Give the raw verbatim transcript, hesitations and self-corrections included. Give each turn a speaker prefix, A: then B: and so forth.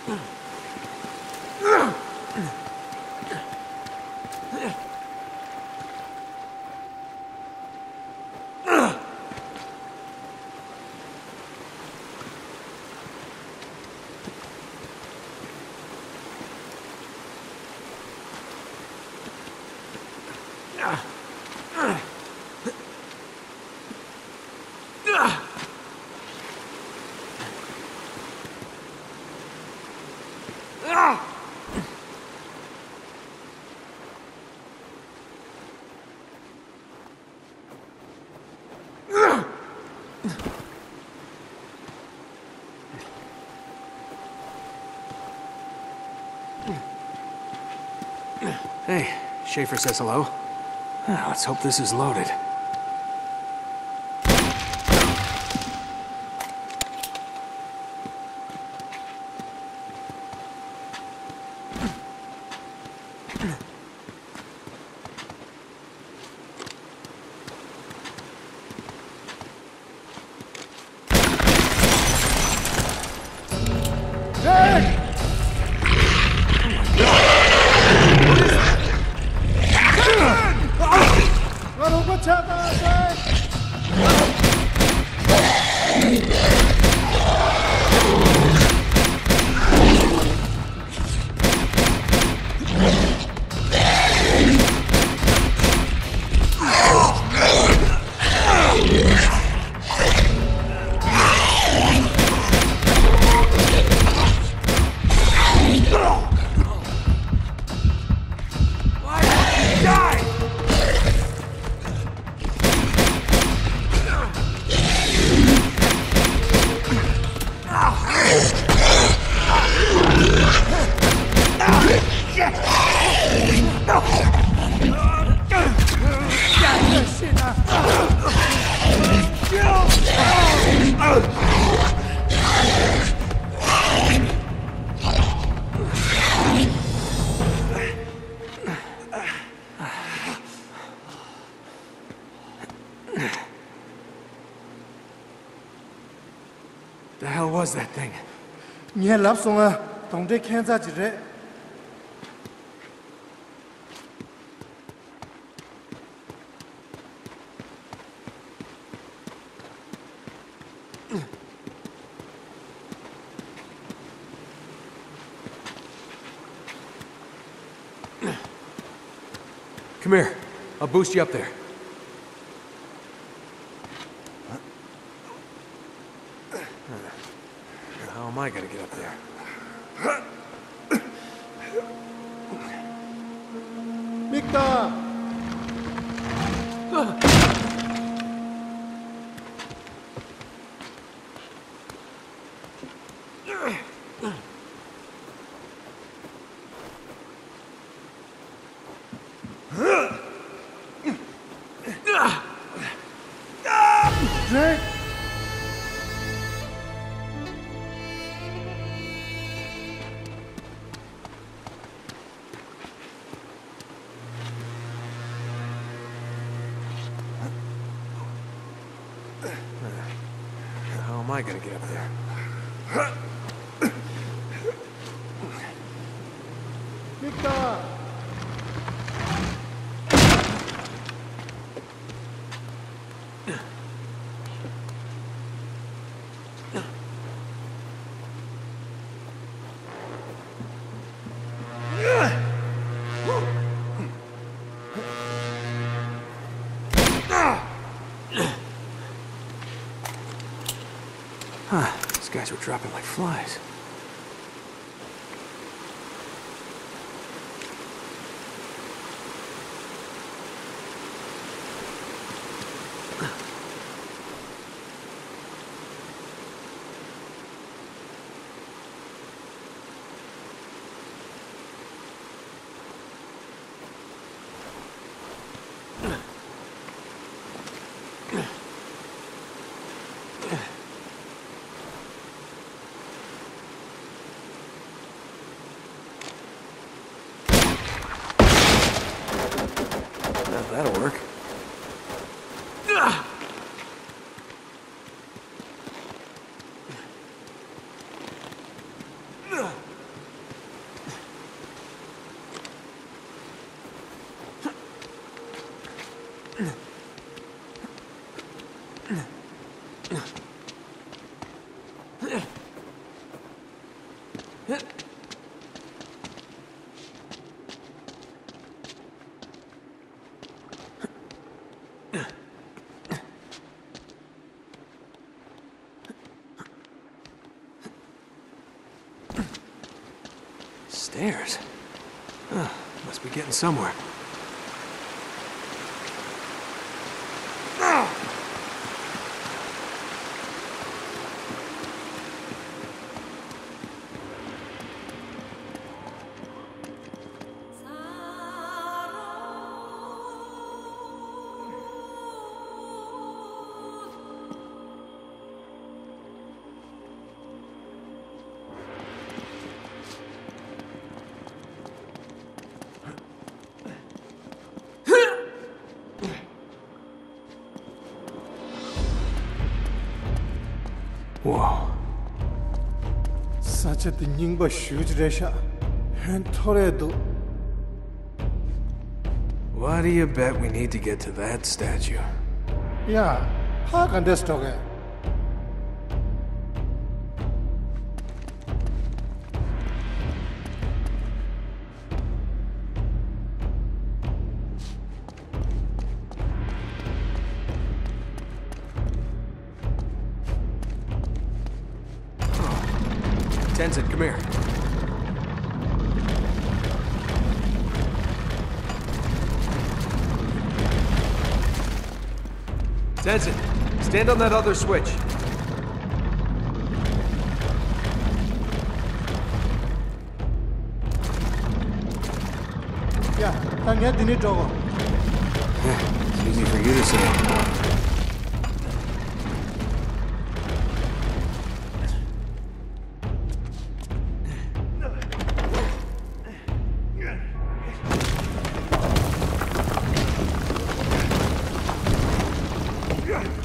A: Hey, Schaefer says hello. Ah, let's hope this is loaded. The hell was that thing?
B: 你还lapsong啊？懂得看咋几日？
A: Come here. I'll boost you up there. How am I gonna get up there?
B: Victor! Drake!
A: How am I gonna get up there?
B: Victor!
A: Huh, these guys were dropping like flies. That'll work. Stairs? Huh, must be getting somewhere. Whoa.
B: Such a thing, but huge resha. And Toredo.
A: Why do you bet we need to get to that statue?
B: Yeah, how can this talk?
A: Tenzin, come here. Tenzin, stand on that other switch.
B: Yeah, I'm getting it over.
A: It's easy for you to say.
B: Yeah.